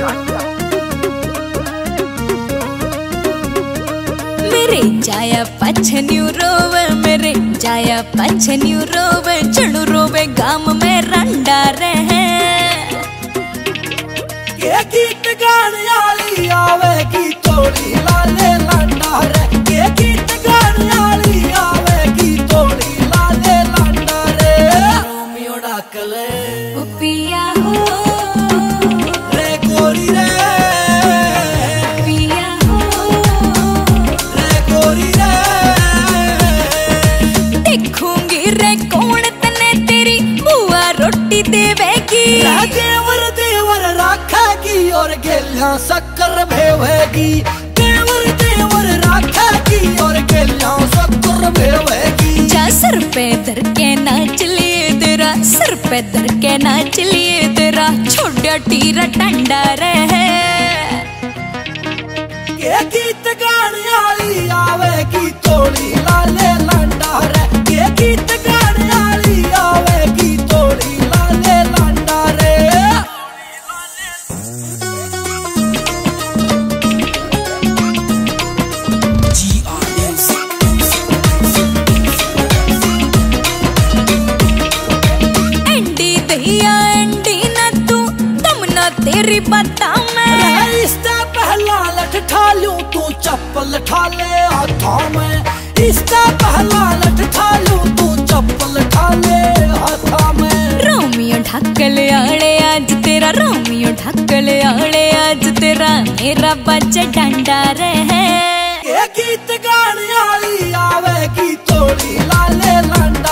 मेरे जाया पछन्यू रोवे, मेरे जाया पछन्यू रोवे, चढ़ू रोवे गाम में रंडा रहे। ये गीत गाने वाली आवेगी तोड़ी लाले लांडा रे, ये गीत गाने वाली आवेगी तोड़ी लाले लांडा रे। रोमियो डाकले ओ पिया हो रे गोरी रे, पिया हो रे गोरी रे। देखूंगी रे कौन तने तेरी बुआ रोटी देवेगी। देवर देवर राखेगी और गेलियां शक्कर भेवेगी। देवर देवर राखेगी और गेलियां शक्कर भेवेगी। जा सर पे धर के नाच लिए तेरा, सर पे धर के नाच लिए तेरा, छोड़ा टीरा टंडा रहे। ये गीत गाने वाली आवेगी तोड़ी लाले लांडा रे, ये गीत गाने वाली आवेगी तोड़ी लाले लांडा रे। एंडी दहिया एंडी ना तू, तुम ना तेरी बता मैं। इससे पहला लठ ठालूं तू चप्पल ठाले हाथों में। इससे पहला लठ ठालूं तू चप्पल ठाले हाथों में। रोमियो ढक्कल आड़े आज तेरा, रोमियो ढक्कल आड़े आज तेरा, मेरा बच्चा डंडा रहे। ये गीत गाने वाली आवेगी तोड़ी लाले लांडा